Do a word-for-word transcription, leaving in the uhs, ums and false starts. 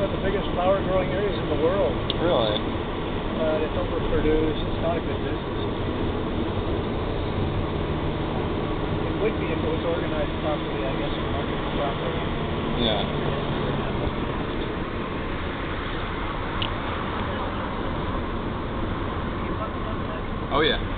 of the biggest flower growing areas in the world. Really? But it's overproduced. It's not a good business. It would be if it was organized properly, I guess, and marketed properly. Yeah. Oh yeah.